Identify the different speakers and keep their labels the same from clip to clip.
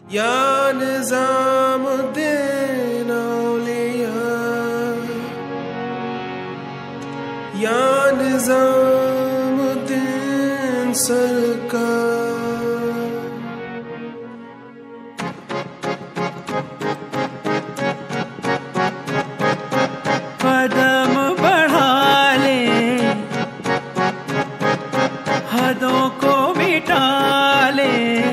Speaker 1: या निज़ामुद्दीन औलिया, या निज़ामुद्दीन सरकार।
Speaker 2: कदम बढ़ा ले, हदों को मिटा ले,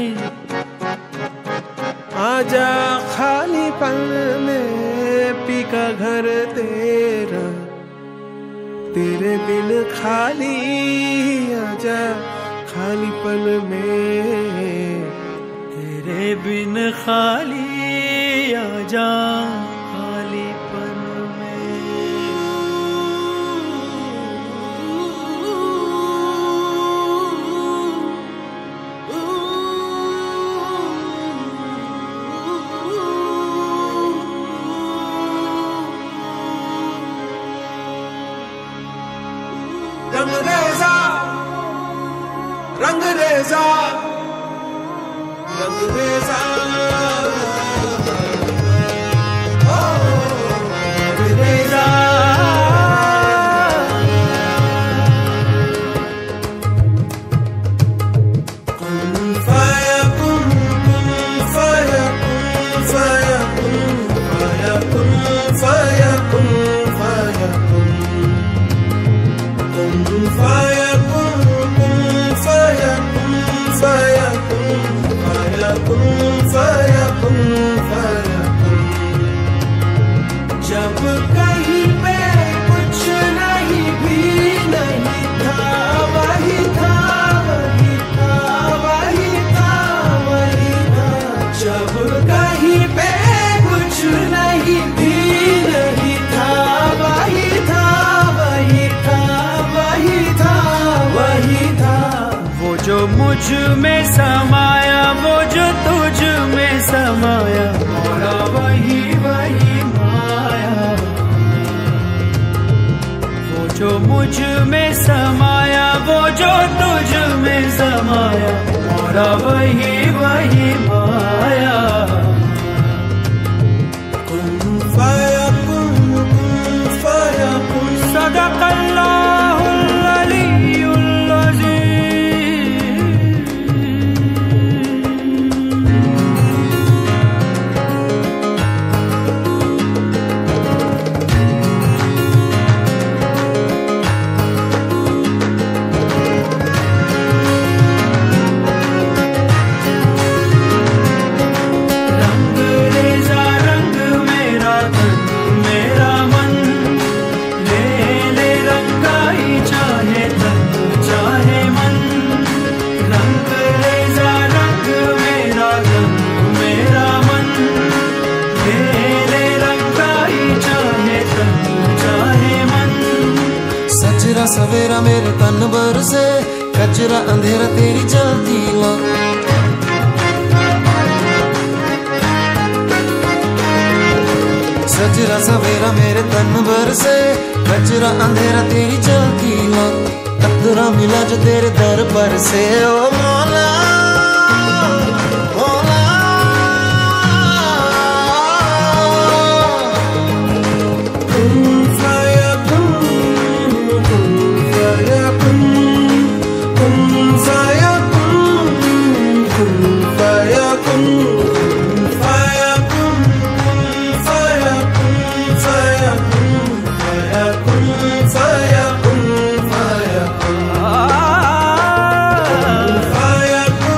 Speaker 1: आजा खाली पल में पी का घर तेरा, तेरे बिन खाली आजा खाली पल में,
Speaker 2: तेरे बिन खाली आजा खाली पल में।
Speaker 1: रंगरेज़ा रंगरेज़ा रंगरेज़ा, ओ रंगरेज़ा। कुन फयकुन, कुन फयकुन, फयकुन फयकुन, फयकुन फयकुन, कुन फयकुन, कुन फयकुन, फयकुन फयकुन, फयकुन फयकुन। जब कहीं पे कुछ नहीं भी नहीं था, वही था वही था वही था वही था। जब कहीं पे कुछ नहीं भी नहीं था, वही था वही था वही था वही था।
Speaker 2: वो जो मुझ में समाया, वो जो तुझ में समाया, मोरा वही वही माया। वो जो मुझ में समाया, वो जो तुझ में समाया, मोरा वही वही माया।
Speaker 1: कुन फयकुन, कुन फयकुन।
Speaker 2: सदक़ल्लाहुल अलीयुल अज़ीम। रंगरेज़ा रंग मेरा तन मेरा मन, ले ले रंगाई चाहे तन चाहे मन। रंगरेज़ा रंग मेरा तन मेरा मन, ले ले रंगाई चाहे तन चाहे मन।
Speaker 3: सजरा सवेरा मेरे तन भर से, कचरा अंधेरा तेरी जलती ला। सजरा सवेरा मेरे तन भर से, कचरा अंधेरा तेरी जलती ला। कतरा मिला जो तेरे दर पर से, ओ मौला मौला।
Speaker 1: कुन फयकुन, कुन फयकुन, कुन फयकुन, कुन फयकुन, कुन फयकुन, कुन फयकुन, फयकुन फयकुन, फयकुन फयकुन।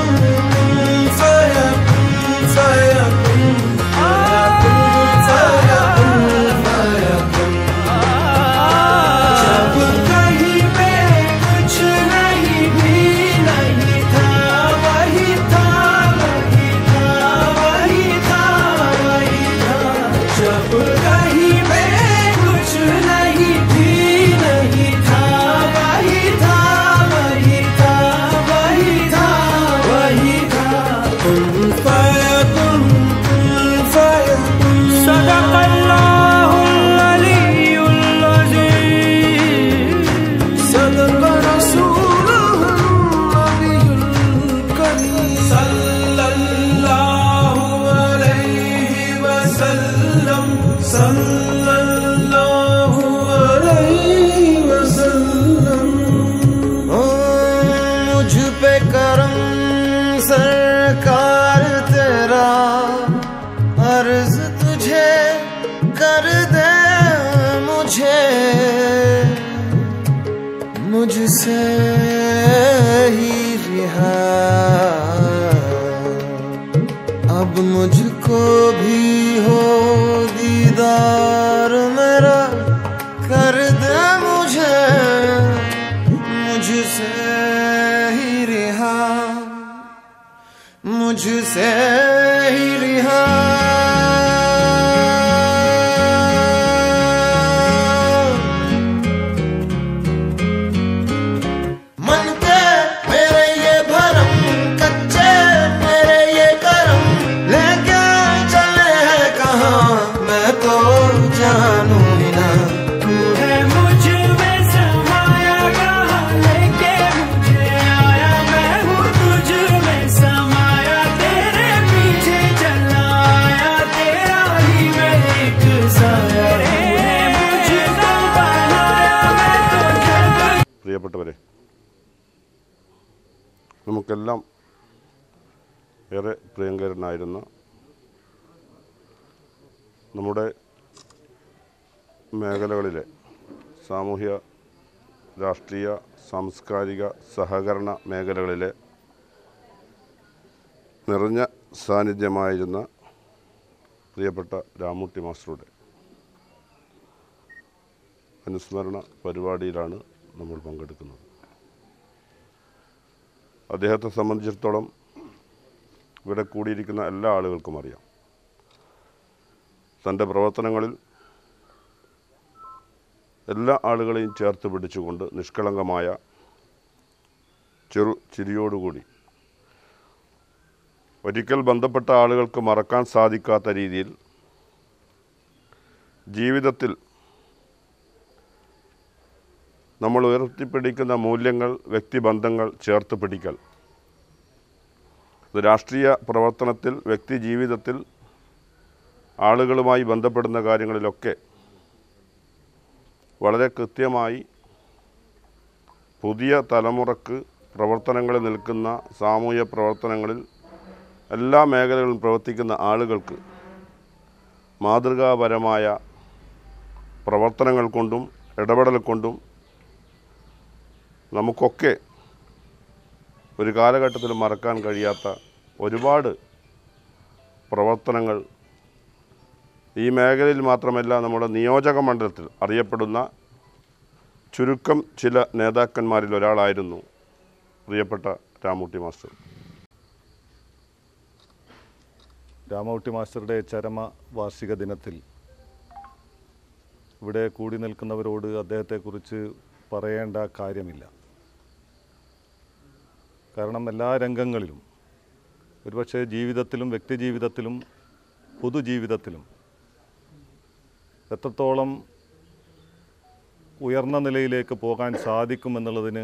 Speaker 3: अब मुझको भी हो दीदार मेरा, कर दे मुझे मुझसे ही रिहा, मुझसे ही रिहा। मन के मेरे ये भरम, कच्चे मेरे ये करम, लेके चले हैं कहाँ मैं तो जानू ही ना।
Speaker 2: तू है मुझ में समाया, कहाँ लेके मुझे आया, मैं हूँ तुझ में समाया, तेरे पीछे चला आया, तेरा ही मैं एक साया, मुझको बनाया मैं तो जग।
Speaker 4: പ്രിയപ്പെട്ടവരെ, നമുക്കെല്ലാം ഏറെ പ്രിയങ്കരനായിരുന്ന നമ്മുടെ മേഖലകളിലെ സാമൂഹ്യ, രാഷ്ട്രീയ, സാംസ്കാരിക, സഹകരണ മേഖലകളിലെ നിറഞ്ഞ സാന്നിധ്യമായിരുന്ന പ്രിയപ്പെട്ട രാമൂട്ടി മാസ്റ്ററുടെ അനുസ്മരണ പരിപാടിയിലാണ് നമ്മൾ പങ്കെടുക്കുന്നത്. അദ്ദേഹത്തെ സംബന്ധിച്ചിടത്തോളം ഇവിടെ കൂടിയിരിക്കുന്ന എല്ലാ ആളുകൾക്കും അറിയാം, തൻ്റെ പ്രവർത്തനങ്ങളിൽ എല്ലാ ആളുകളെയും ചേർത്ത് പിടിച്ചുകൊണ്ട് നിഷ്കളങ്കമായ ചെറു ചിരിയോടുകൂടി ഒരിക്കൽ ബന്ധപ്പെട്ട ആളുകൾക്ക് മറക്കാൻ സാധിക്കാത്ത രീതിയിൽ ജീവിതത്തിൽ നമ്മൾ ഉയർത്തിപ്പിടിക്കുന്ന മൂല്യങ്ങൾ, വ്യക്തിബന്ധങ്ങൾ ചേർത്ത് പിടിക്കൽ, ഇത് രാഷ്ട്രീയ പ്രവർത്തനത്തിൽ, വ്യക്തി ജീവിതത്തിൽ, ആളുകളുമായി ബന്ധപ്പെടുന്ന കാര്യങ്ങളിലൊക്കെ വളരെ കൃത്യമായി പുതിയ തലമുറക്ക് പ്രവർത്തനങ്ങളിൽ നിൽക്കുന്ന, സാമൂഹ്യ പ്രവർത്തനങ്ങളിൽ എല്ലാ മേഖലകളിലും പ്രവർത്തിക്കുന്ന ആളുകൾക്ക് മാതൃകാപരമായ പ്രവർത്തനങ്ങൾ കൊണ്ടും ഇടപെടൽ കൊണ്ടും നമുക്കൊക്കെ ഒരു കാലഘട്ടത്തിൽ മറക്കാൻ കഴിയാത്ത ഒരുപാട് പ്രവർത്തനങ്ങൾ ഈ മേഖലയിൽ മാത്രമല്ല, നമ്മുടെ നിയോജക മണ്ഡലത്തിൽ അറിയപ്പെടുന്ന ചുരുക്കം ചില നേതാക്കന്മാരിൽ ഒരാളായിരുന്നു പ്രിയപ്പെട്ട രാമൂട്ടി മാസ്റ്റർ.
Speaker 5: രാമൂട്ടി മാസ്റ്ററുടെ ചരമ വാർഷിക ദിനത്തിൽ ഇവിടെ കൂടി നിൽക്കുന്നവരോട് അദ്ദേഹത്തെക്കുറിച്ച് പറയേണ്ട കാര്യമില്ല. കാരണം എല്ലാ രംഗങ്ങളിലും, ഒരുപക്ഷെ ജീവിതത്തിലും, വ്യക്തിജീവിതത്തിലും, പൊതുജീവിതത്തിലും എത്രത്തോളം ഉയർന്ന നിലയിലേക്ക് പോകാൻ സാധിക്കുമെന്നുള്ളതിന്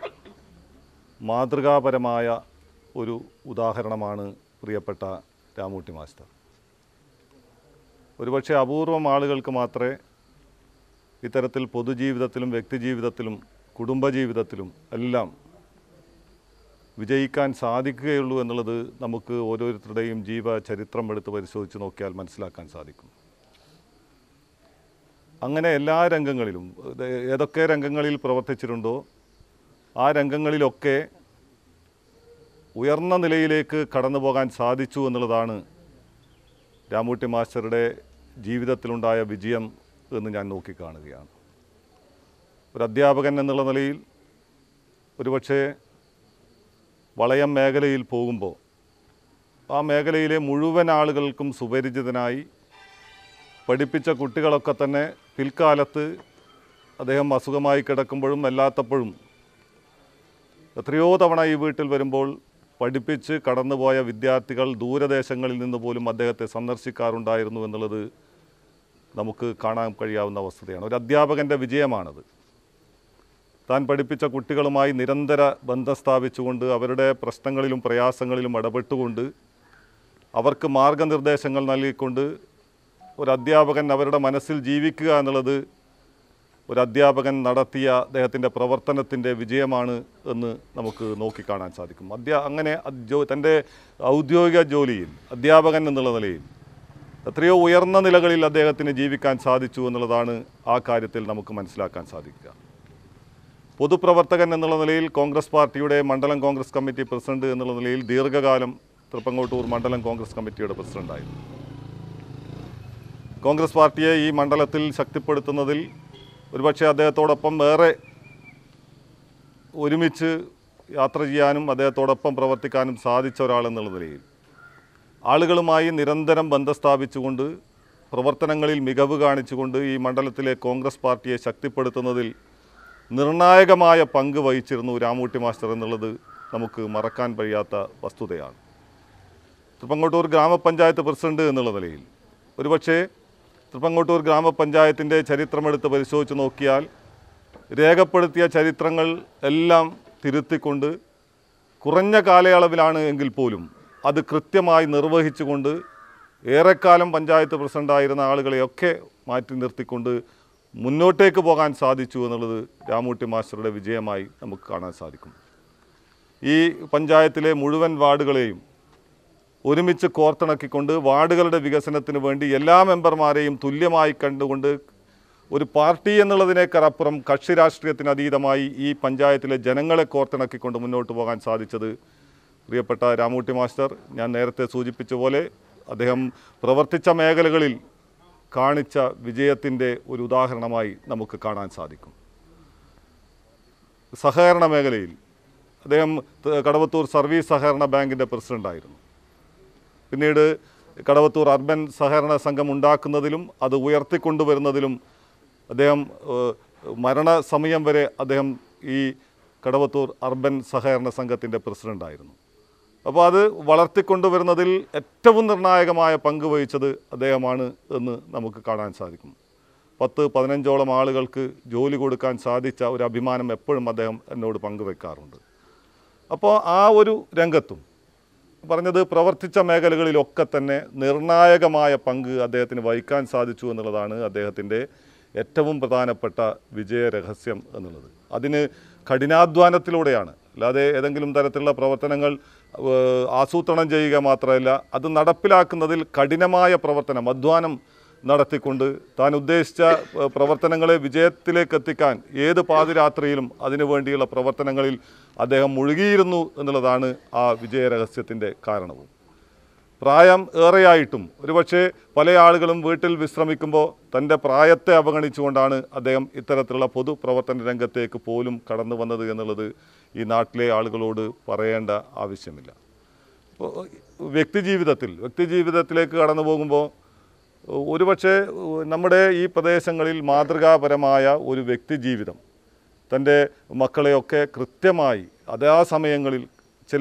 Speaker 5: മാതൃകാപരമായ ഒരു ഉദാഹരണമാണ് പ്രിയപ്പെട്ട രാമൂട്ടി മാസ്റ്റർ. ഒരുപക്ഷെ അപൂർവം ആളുകൾക്ക് മാത്രമേ ഇത്തരത്തിൽ പൊതുജീവിതത്തിലും, വ്യക്തിജീവിതത്തിലും, കുടുംബജീവിതത്തിലും എല്ലാം വിജയിക്കാൻ സാധിക്കുകയുള്ളൂ എന്നുള്ളത് നമുക്ക് ഓരോരുത്തരുടെയും ജീവചരിത്രം എടുത്ത് പരിശോധിച്ച് നോക്കിയാൽ മനസ്സിലാക്കാൻ സാധിക്കും. അങ്ങനെ എല്ലാ രംഗങ്ങളിലും, ഏതൊക്കെ രംഗങ്ങളിൽ പ്രവർത്തിച്ചിട്ടുണ്ടോ ആ രംഗങ്ങളിലൊക്കെ ഉയർന്ന നിലയിലേക്ക് കടന്നു പോകാൻ സാധിച്ചു എന്നുള്ളതാണ് രാമൂട്ടി മാസ്റ്ററുടെ ജീവിതത്തിലുണ്ടായ വിജയം എന്ന് ഞാൻ നോക്കിക്കാണുകയാണ്. ഒരു അധ്യാപകൻ എന്നുള്ള നിലയിൽ ഒരുപക്ഷെ വളയം മേഖലയിൽ പോകുമ്പോൾ ആ മേഖലയിലെ മുഴുവൻ ആളുകൾക്കും സുപരിചിതനായി പഠിപ്പിച്ച കുട്ടികളൊക്കെ തന്നെ പിൽക്കാലത്ത് അദ്ദേഹം അസുഖമായി കിടക്കുമ്പോഴും അല്ലാത്തപ്പോഴും എത്രയോ തവണ ഈ വീട്ടിൽ വരുമ്പോൾ പഠിപ്പിച്ച് കടന്നുപോയ വിദ്യാർത്ഥികൾ ദൂരദേശങ്ങളിൽ നിന്ന് പോലും അദ്ദേഹത്തെ സന്ദർശിക്കാറുണ്ടായിരുന്നു എന്നുള്ളത് നമുക്ക് കാണാൻ കഴിയാവുന്ന വസ്തുതയാണ്. ഒരു അധ്യാപകൻ്റെ വിജയമാണത്. താൻ പഠിപ്പിച്ച കുട്ടികളുമായി നിരന്തര ബന്ധം സ്ഥാപിച്ചുകൊണ്ട് അവരുടെ പ്രശ്നങ്ങളിലും പ്രയാസങ്ങളിലും ഇടപെട്ടുകൊണ്ട് അവർക്ക് മാർഗനിർദ്ദേശങ്ങൾ നൽകിക്കൊണ്ട് ഒരു അധ്യാപകൻ അവരുടെ മനസ്സിൽ ജീവിക്കുക എന്നുള്ളത് ഒരു അധ്യാപകൻ നടത്തിയ അദ്ദേഹത്തിൻ്റെ പ്രവർത്തനത്തിൻ്റെ വിജയമാണ് എന്ന് നമുക്ക് നോക്കിക്കാണാൻ സാധിക്കും. അങ്ങനെ തൻ്റെ ഔദ്യോഗിക ജോലിയിൽ അധ്യാപകൻ എന്നുള്ള നിലയിൽ എത്രയോ ഉയർന്ന നിലകളിൽ അദ്ദേഹത്തിന് ജീവിക്കാൻ സാധിച്ചു എന്നുള്ളതാണ് ആ കാര്യത്തിൽ നമുക്ക് മനസ്സിലാക്കാൻ സാധിക്കുക. പൊതുപ്രവർത്തകൻ എന്നുള്ള നിലയിൽ കോൺഗ്രസ് പാർട്ടിയുടെ മണ്ഡലം കോൺഗ്രസ് കമ്മിറ്റി പ്രസിഡന്റ് എന്നുള്ള നിലയിൽ ദീർഘകാലം തൃപ്പങ്ങോട്ടൂർ മണ്ഡലം കോൺഗ്രസ് കമ്മിറ്റിയുടെ പ്രസിഡൻ്റായിരുന്നു. കോൺഗ്രസ് പാർട്ടിയെ ഈ മണ്ഡലത്തിൽ ശക്തിപ്പെടുത്തുന്നതിൽ ഒരുപക്ഷെ അദ്ദേഹത്തോടൊപ്പം വേറെ ഒരുമിച്ച് യാത്ര ചെയ്യാനും അദ്ദേഹത്തോടൊപ്പം പ്രവർത്തിക്കാനും സാധിച്ച ഒരാളെന്നുള്ള നിലയിൽ ആളുകളുമായി നിരന്തരം ബന്ധം സ്ഥാപിച്ചുകൊണ്ട് പ്രവർത്തനങ്ങളിൽ മികവ് കാണിച്ചുകൊണ്ട് ഈ മണ്ഡലത്തിലെ കോൺഗ്രസ് പാർട്ടിയെ ശക്തിപ്പെടുത്തുന്നതിൽ നിർണായകമായ പങ്ക് വഹിച്ചിരുന്നു രാമൂട്ടി മാസ്റ്റർ എന്നുള്ളത് നമുക്ക് മറക്കാൻ കഴിയാത്ത വസ്തുതയാണ്. തൃപ്പങ്ങോട്ടൂർ ഗ്രാമപഞ്ചായത്ത് പ്രസിഡന്റ് എന്നുള്ള നിലയിൽ ഒരുപക്ഷെ തൃപ്പങ്ങോട്ടൂർ ഗ്രാമപഞ്ചായത്തിൻ്റെ ചരിത്രമെടുത്ത് പരിശോധിച്ച് നോക്കിയാൽ രേഖപ്പെടുത്തിയ ചരിത്രങ്ങൾ എല്ലാം തിരുത്തിക്കൊണ്ട് കുറഞ്ഞ കാലയളവിലാണ് എങ്കിൽ പോലും അത് കൃത്യമായി നിർവഹിച്ചുകൊണ്ട് ഏറെക്കാലം പഞ്ചായത്ത് പ്രസിഡൻ്റായിരുന്ന ആളുകളെയൊക്കെ മാറ്റി നിർത്തിക്കൊണ്ട് മുന്നോട്ടേക്ക് പോകാൻ സാധിച്ചു എന്നുള്ളത് രാമൂട്ടി മാസ്റ്ററുടെ വിജയമായി നമുക്ക് കാണാൻ സാധിക്കും. ഈ പഞ്ചായത്തിലെ മുഴുവൻ വാർഡുകളെയും ഒരുമിച്ച് കോർത്തിണക്കിക്കൊണ്ട് വാർഡുകളുടെ വികസനത്തിന് വേണ്ടി എല്ലാ മെമ്പർമാരെയും തുല്യമായി കണ്ടുകൊണ്ട് ഒരു പാർട്ടി എന്നുള്ളതിനേക്കാളപ്പുറം കക്ഷി രാഷ്ട്രീയത്തിന് അതീതമായി ഈ പഞ്ചായത്തിലെ ജനങ്ങളെ കോർത്തിണക്കിക്കൊണ്ട് മുന്നോട്ട് പോകാൻ സാധിച്ചത് പ്രിയപ്പെട്ട രാമൂട്ടി മാസ്റ്റർ ഞാൻ നേരത്തെ സൂചിപ്പിച്ച പോലെ അദ്ദേഹം പ്രവർത്തിച്ച മേഖലകളിൽ കാണിച്ച വിജയത്തിൻ്റെ ഒരു ഉദാഹരണമായി നമുക്ക് കാണാൻ സാധിക്കും. സഹകരണ മേഖലയിൽ അദ്ദേഹം കടവത്തൂർ സർവീസ് സഹകരണ ബാങ്കിൻ്റെ പ്രസിഡൻ്റായിരുന്നു. പിന്നീട് കടവത്തൂർ അർബൻ സഹകരണ സംഘം ഉണ്ടാക്കുന്നതിലും അത് ഉയർത്തിക്കൊണ്ടുവരുന്നതിലും അദ്ദേഹം മരണസമയം വരെ അദ്ദേഹം ഈ കടവത്തൂർ അർബൻ സഹകരണ സംഘത്തിൻ്റെ പ്രസിഡൻ്റായിരുന്നു. അപ്പോൾ അത് വളർത്തിക്കൊണ്ടുവരുന്നതിൽ ഏറ്റവും നിർണായകമായ പങ്ക് വഹിച്ചത് അദ്ദേഹമാണ് എന്ന് നമുക്ക് കാണാൻ സാധിക്കും. 10-15ഓളം ആളുകൾക്ക് ജോലി കൊടുക്കാൻ സാധിച്ച ഒരു അഭിമാനം എപ്പോഴും അദ്ദേഹം എന്നോട് പങ്കുവെക്കാറുണ്ട്. അപ്പോൾ ആ ഒരു രംഗത്തും പറഞ്ഞത് പ്രവർത്തിച്ച മേഖലകളിലൊക്കെ തന്നെ നിർണായകമായ പങ്ക് അദ്ദേഹത്തിന് വഹിക്കാൻ സാധിച്ചു എന്നുള്ളതാണ് അദ്ദേഹത്തിൻ്റെ ഏറ്റവും പ്രധാനപ്പെട്ട വിജയരഹസ്യം എന്നുള്ളത്. അതിന് കഠിനാധ്വാനത്തിലൂടെയാണ്, അല്ലാതെ ഏതെങ്കിലും തരത്തിലുള്ള പ്രവർത്തനങ്ങൾ ആസൂത്രണം ചെയ്യുക മാത്രമല്ല, അത് നടപ്പിലാക്കുന്നതിൽ കഠിനമായ പ്രവർത്തനം അധ്വാനം നടത്തിക്കൊണ്ട് താൻ ഉദ്ദേശിച്ച പ്രവർത്തനങ്ങളെ വിജയത്തിലേക്ക് എത്തിക്കാൻ ഏത് പാതിരാത്രിയിലും അതിനുവേണ്ടിയുള്ള പ്രവർത്തനങ്ങളിൽ അദ്ദേഹം മുഴുകിയിരുന്നു എന്നുള്ളതാണ് ആ വിജയരഹസ്യത്തിൻ്റെ കാരണവും. പ്രായം ഏറെയായിട്ടും ഒരുപക്ഷെ പല ആളുകളും വീട്ടിൽ വിശ്രമിക്കുമ്പോൾ തൻ്റെ പ്രായത്തെ അവഗണിച്ചുകൊണ്ടാണ് അദ്ദേഹം ഇത്തരത്തിലുള്ള പൊതുപ്രവർത്തന രംഗത്തേക്ക് പോലും കടന്നു വന്നത് എന്നുള്ളത് ഈ നാട്ടിലെ ആളുകളോട് പറയേണ്ട ആവശ്യമില്ല. വ്യക്തിജീവിതത്തിലേക്ക് കടന്നു പോകുമ്പോൾ ഒരുപക്ഷെ നമ്മുടെ ഈ പ്രദേശങ്ങളിൽ മാതൃകാപരമായ ഒരു വ്യക്തിജീവിതം തൻ്റെ മക്കളെയൊക്കെ കൃത്യമായി അതാ സമയങ്ങളിൽ ചില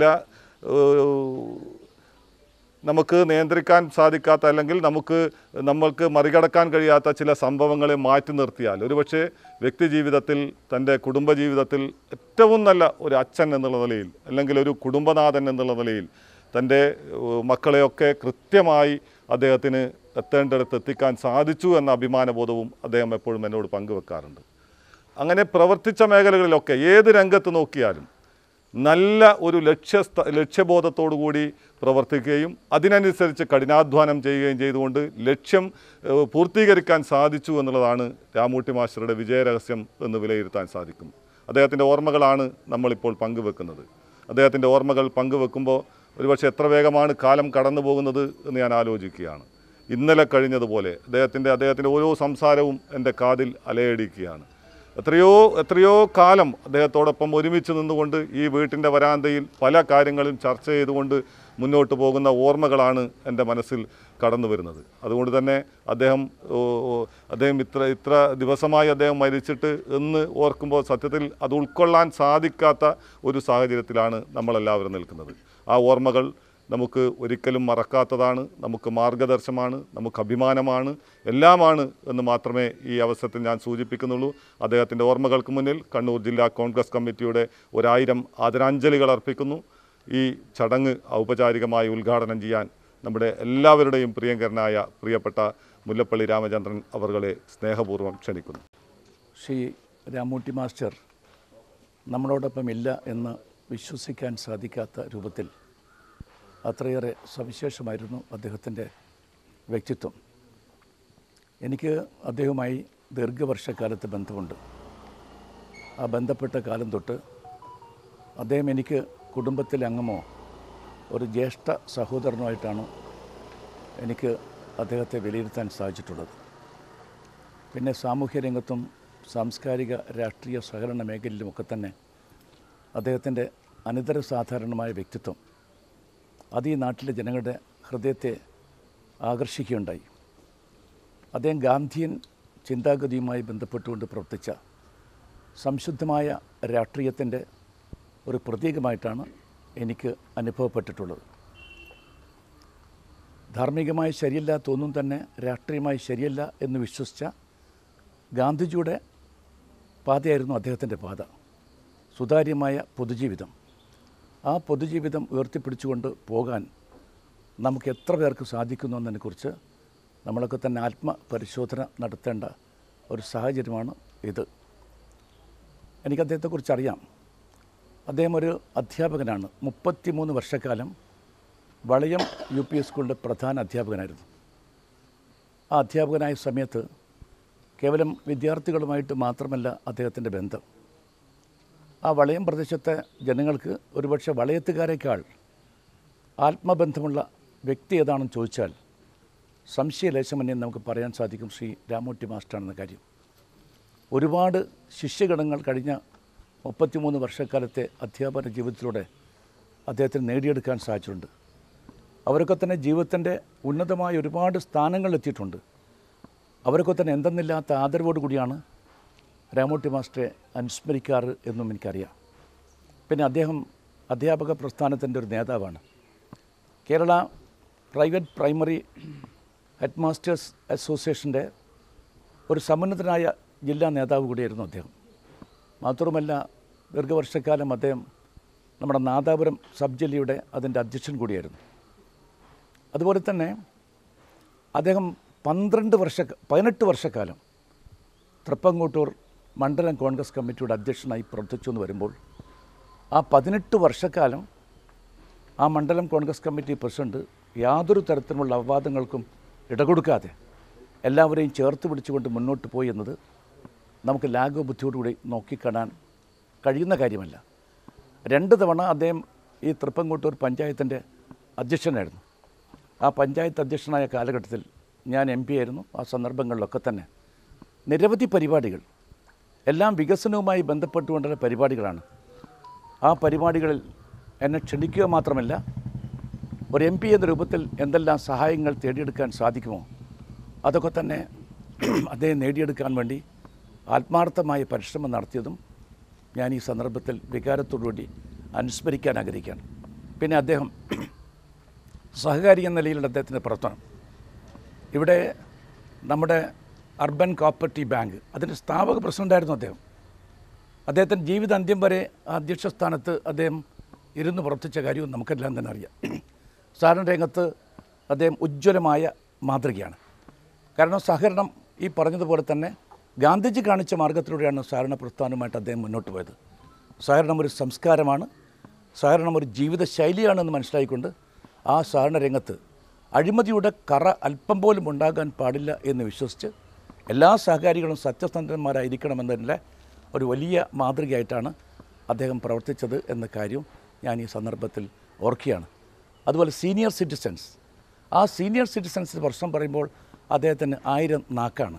Speaker 5: നമുക്ക് നിയന്ത്രിക്കാൻ സാധിക്കാത്ത അല്ലെങ്കിൽ നമ്മൾക്ക് മറികടക്കാൻ കഴിയാത്ത ചില സംഭവങ്ങളെ മാറ്റി നിർത്തിയാൽ ഒരുപക്ഷെ വ്യക്തിജീവിതത്തിൽ തൻ്റെ കുടുംബജീവിതത്തിൽ ഏറ്റവും നല്ല ഒരു അച്ഛൻ എന്നുള്ള നിലയിൽ അല്ലെങ്കിൽ ഒരു കുടുംബനാഥൻ എന്നുള്ള നിലയിൽ തൻ്റെ മക്കളെയൊക്കെ കൃത്യമായി അദ്ദേഹത്തിന് എത്തേണ്ടടുത്ത് എത്തിക്കാൻ സാധിച്ചു എന്ന അഭിമാനബോധവും അദ്ദേഹം എപ്പോഴും എന്നോട് പങ്കുവെക്കാറുണ്ട്. അങ്ങനെ പ്രവർത്തിച്ച മേഖലകളിലൊക്കെ ഏത് രംഗത്ത് നോക്കിയാലും നല്ല ഒരു ലക്ഷ്യബോധത്തോടു കൂടി പ്രവർത്തിക്കുകയും അതിനനുസരിച്ച് കഠിനാധ്വാനം ചെയ്യുകയും ചെയ്തുകൊണ്ട് ലക്ഷ്യം പൂർത്തീകരിക്കാൻ സാധിച്ചു എന്നുള്ളതാണ് രാമൂട്ടി മാസ്റ്ററുടെ വിജയരഹസ്യം എന്ന് വിലയിരുത്താൻ സാധിക്കും. അദ്ദേഹത്തിൻ്റെ ഓർമ്മകളാണ് നമ്മളിപ്പോൾ പങ്കുവെക്കുന്നത്. അദ്ദേഹത്തിൻ്റെ ഓർമ്മകൾ പങ്കുവെക്കുമ്പോൾ ഒരുപക്ഷെ എത്ര വേഗമാണ് കാലം കടന്നു പോകുന്നത് എന്ന് ഞാൻ ആലോചിക്കുകയാണ്. ഇന്നലെ കഴിഞ്ഞതുപോലെ അദ്ദേഹത്തിൻ്റെ ഓരോ സംസാരവും എൻ്റെ കാതിൽ അലയടിക്കുകയാണ്. എത്രയോ കാലം അദ്ദേഹത്തോടൊപ്പം ഒരുമിച്ച് നിന്നുകൊണ്ട് ഈ വീട്ടിൻ്റെ വരാന്തയിൽ പല കാര്യങ്ങളും ചർച്ച ചെയ്തുകൊണ്ട് മുന്നോട്ട് പോകുന്ന ഓർമ്മകളാണ് എൻ്റെ മനസ്സിൽ കടന്നു വരുന്നത്. അതുകൊണ്ട് തന്നെ അദ്ദേഹം ഇത്ര ദിവസമായി അദ്ദേഹം മരിച്ചിട്ട് എന്ന് ഓർക്കുമ്പോൾ സത്യത്തിൽ അത് ഉൾക്കൊള്ളാൻ സാധിക്കാത്ത ഒരു സാഹചര്യത്തിലാണ് നമ്മളെല്ലാവരും നിൽക്കുന്നത്. ആ ഓർമ്മകൾ നമുക്ക് ഒരിക്കലും മറക്കാത്തതാണ്, നമുക്ക് മാർഗദർശനമാണ്, നമുക്ക് അഭിമാനമാണ്, എല്ലാമാണ് എന്ന് മാത്രമേ ഈ അവസരത്തിൽ ഞാൻ സൂചിപ്പിക്കുന്നുള്ളൂ. അദ്ദേഹത്തിൻ്റെ ഓർമ്മകൾക്ക് മുന്നിൽ കണ്ണൂർ ജില്ലാ കോൺഗ്രസ് കമ്മിറ്റിയുടെ 1000 ആദരാഞ്ജലികൾ അർപ്പിക്കുന്നു. ഈ ചടങ്ങ് ഔപചാരികമായി ഉദ്ഘാടനം ചെയ്യാൻ നമ്മുടെ എല്ലാവരുടെയും പ്രിയങ്കരനായ പ്രിയപ്പെട്ട മുല്ലപ്പള്ളി രാമചന്ദ്രൻ അവരുടെ സ്നേഹപൂർവ്വം ക്ഷണിക്കുന്നു.
Speaker 6: ശ്രീ രാമൂട്ടി മാസ്റ്റർ നമ്മളോടൊപ്പം ഇല്ല എന്ന് വിശ്വസിക്കാൻ സാധിക്കാത്ത രൂപത്തിൽ അത്രയേറെ സവിശേഷമായിരുന്നു അദ്ദേഹത്തിൻ്റെ വ്യക്തിത്വം. എനിക്ക് അദ്ദേഹവുമായി ദീർഘവർഷക്കാലത്ത് ബന്ധമുണ്ട്. ആ ബന്ധപ്പെട്ട കാലം തൊട്ട് അദ്ദേഹം എനിക്ക് കുടുംബത്തിലെ അംഗമോ ഒരു ജ്യേഷ്ഠ സഹോദരനുമായിട്ടാണ് എനിക്ക് അദ്ദേഹത്തെ വിലയിരുത്താൻ സാധിച്ചിട്ടുള്ളത്. പിന്നെ സാമൂഹ്യ രംഗത്തും സാംസ്കാരിക രാഷ്ട്രീയ സഹകരണ മേഖലയിലുമൊക്കെ തന്നെ അദ്ദേഹത്തിൻ്റെ അനിതര സാധാരണമായ വ്യക്തിത്വം അത് ഈ നാട്ടിലെ ജനങ്ങളുടെ ഹൃദയത്തെ ആകർഷിക്കുകയുണ്ടായി. അദ്ദേഹം ഗാന്ധിയൻ ചിന്താഗതിയുമായി ബന്ധപ്പെട്ടുകൊണ്ട് പ്രവർത്തിച്ച സംശുദ്ധമായ രാഷ്ട്രീയത്തിൻ്റെ ഒരു പ്രതീകമായിട്ടാണ് എനിക്ക് അനുഭവപ്പെട്ടിട്ടുള്ളത്. ധാർമ്മികമായി ശരിയല്ലാത്ത ഒന്നും തന്നെ രാഷ്ട്രീയമായി ശരിയല്ല എന്ന് വിശ്വസിച്ച ഗാന്ധിജിയുടെ പാതയായിരുന്നു അദ്ദേഹത്തിൻ്റെ പാത. സുതാര്യമായ പൊതുജീവിതം. ആ പൊതുജീവിതം ഉയർത്തിപ്പിടിച്ചുകൊണ്ട് പോകാൻ നമുക്ക് എത്ര പേർക്ക് സാധിക്കുന്നു എന്നതിനെക്കുറിച്ച് നമ്മളൊക്കെ തന്നെ ആത്മപരിശോധന നടത്തേണ്ട ഒരു സാഹചര്യമാണ് ഇത്. എനിക്ക് അദ്ദേഹത്തെക്കുറിച്ച് അറിയാം. അദ്ദേഹം ഒരു അധ്യാപകനാണ്. 33 വർഷക്കാലം വളയം UP സ്കൂളിൻ്റെ പ്രധാന അധ്യാപകനായിരുന്നു. ആ അധ്യാപകനായ സമയത്ത് കേവലം വിദ്യാർത്ഥികളുമായിട്ട് മാത്രമല്ല അദ്ദേഹത്തിൻ്റെ ബന്ധം. ആ വളയം പ്രദേശത്തെ ജനങ്ങൾക്ക് ഒരുപക്ഷെ വളയത്തുകാരേക്കാൾ ആത്മബന്ധമുള്ള വ്യക്തി ഏതാണെന്ന് ചോദിച്ചാൽ സംശയലേശമന്യം നമുക്ക് പറയാൻ സാധിക്കും ശ്രീ രാമൂട്ടി മാസ്റ്ററാണെന്ന കാര്യം. ഒരുപാട് ശിഷ്യഗണങ്ങൾ കഴിഞ്ഞ 33 വർഷക്കാലത്തെ അധ്യാപന ജീവിതത്തിലൂടെ അദ്ദേഹത്തിന് നേടിയെടുക്കാൻ സാധിച്ചിട്ടുണ്ട്. അവരൊക്കെ തന്നെ ജീവിതത്തിൻ്റെ ഉന്നതമായ ഒരുപാട് സ്ഥാനങ്ങളിലെത്തിയിട്ടുണ്ട്. അവരൊക്കെ തന്നെ എന്തെന്നില്ലാത്ത ആദരവോടു കൂടിയാണ് രാമൂട്ടി മാസ്റ്ററെ അനുസ്മരിക്കാറ് എന്നും എനിക്കറിയാം. പിന്നെ അദ്ദേഹം അധ്യാപക പ്രസ്ഥാനത്തിൻ്റെ ഒരു നേതാവാണ്. Kerala private primary head masters അസോസിയേഷൻ്റെ ഒരു സമുന്നതനായ ജില്ലാ നേതാവ് കൂടിയായിരുന്നു അദ്ദേഹം. മാത്രവുമല്ല ദീർഘവർഷക്കാലം അദ്ദേഹം നമ്മുടെ നാദാപുരം സബ് ജില്ലയുടെ അതിൻ്റെ അധ്യക്ഷൻ കൂടിയായിരുന്നു. അതുപോലെ തന്നെ അദ്ദേഹം 18 വർഷക്കാലം തൃപ്പങ്ങോട്ടൂർ മണ്ഡലം കോൺഗ്രസ് കമ്മിറ്റിയുടെ അധ്യക്ഷനായി പ്രവർത്തിച്ചു എന്ന് വരുമ്പോൾ ആ 18 വർഷക്കാലം ആ മണ്ഡലം കോൺഗ്രസ് കമ്മിറ്റി പ്രസിഡന്റ് യാതൊരു തരത്തിലുള്ള അപവാദങ്ങൾക്കും ഇടകൊടുക്കാതെ എല്ലാവരെയും ചേർത്ത് പിടിച്ചുകൊണ്ട് മുന്നോട്ട് പോയി എന്നത് നമുക്ക് ലാഘവബുദ്ധിയോടുകൂടി നോക്കിക്കാണാൻ കഴിയുന്ന കാര്യമല്ല. 2 തവണ അദ്ദേഹം ഈ തൃപ്പങ്ങോട്ടൂർ പഞ്ചായത്തിൻ്റെ അധ്യക്ഷനായിരുന്നു. ആ പഞ്ചായത്ത് അധ്യക്ഷനായ കാലഘട്ടത്തിൽ ഞാൻ MP ആയിരുന്നു. ആ സന്ദർഭങ്ങളിലൊക്കെ തന്നെ നിരവധി പരിപാടികൾ, എല്ലാം വികസനവുമായി ബന്ധപ്പെട്ടുകൊണ്ടുള്ള പരിപാടികളാണ്. ആ പരിപാടികളിൽ എന്നെ ക്ഷണിക്കുക മാത്രമല്ല, ഒരു MP എന്ന രൂപത്തിൽ എന്തെല്ലാം സഹായങ്ങൾ തേടിയെടുക്കാൻ സാധിക്കുമോ അതൊക്കെ തന്നെ അദ്ദേഹം നേടിയെടുക്കാൻ വേണ്ടി ആത്മാർത്ഥമായ പരിശ്രമം നടത്തിയതും ഞാൻ ഈ സന്ദർഭത്തിൽ വികാരത്തോടുകൂടി അനുസ്മരിക്കാൻ ആഗ്രഹിക്കുകയാണ്. പിന്നെ അദ്ദേഹം സഹകാരി എന്ന നിലയിലുള്ള അദ്ദേഹത്തിൻ്റെ പ്രവർത്തനം, ഇവിടെ നമ്മുടെ അർബൻ കോപ്പറേറ്റീവ് ബാങ്ക് അതിൻ്റെ സ്ഥാപക പ്രസിഡൻ്റായിരുന്നു അദ്ദേഹം. അദ്ദേഹത്തിൻ്റെ ജീവിതാന്ത്യം വരെ ആ അധ്യക്ഷ സ്ഥാനത്ത് അദ്ദേഹം ഇരുന്ന് പ്രവർത്തിച്ച കാര്യവും നമുക്കെല്ലാം തന്നെ അറിയാം. സഹകരണ രംഗത്ത് അദ്ദേഹം ഉജ്ജ്വലമായ മാതൃകയാണ്. കാരണം സഹകരണം ഈ പറഞ്ഞതുപോലെ തന്നെ ഗാന്ധിജി കാണിച്ച മാർഗത്തിലൂടെയാണ് സഹകരണ പ്രസ്ഥാനവുമായിട്ട് അദ്ദേഹം മുന്നോട്ട് പോയത്. സഹകരണം ഒരു സംസ്കാരമാണ്, സഹകരണം ഒരു ജീവിതശൈലിയാണെന്ന് മനസ്സിലായിക്കൊണ്ട് ആ സഹകരണ രംഗത്ത് അഴിമതിയുടെ കറ അല്പം പോലും ഉണ്ടാകാൻ പാടില്ല എന്ന് വിശ്വസിച്ച് എല്ലാ സഹകാരികളും സത്യസന്ധന്മാരായിരിക്കണമെന്നതിൻ്റെ ഒരു വലിയ മാതൃകയായിട്ടാണ് അദ്ദേഹം പ്രവർത്തിച്ചത് എന്ന കാര്യം ഞാൻ ഈ സന്ദർഭത്തിൽ ഓർക്കുകയാണ്. അതുപോലെ സീനിയർ സിറ്റിസൺസ്, ആ സീനിയർ സിറ്റിസൺസിൻ്റെ പ്രശ്നം പറയുമ്പോൾ അദ്ദേഹത്തിന് 1000 നാക്കാണ്.